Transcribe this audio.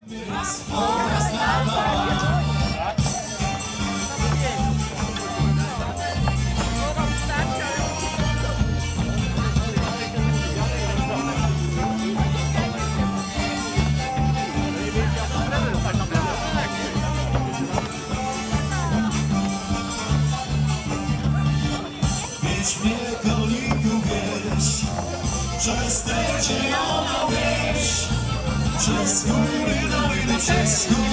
Śmiecholiku wieś, przez tę zieloną wieś, przez góry, doliny, przez góry.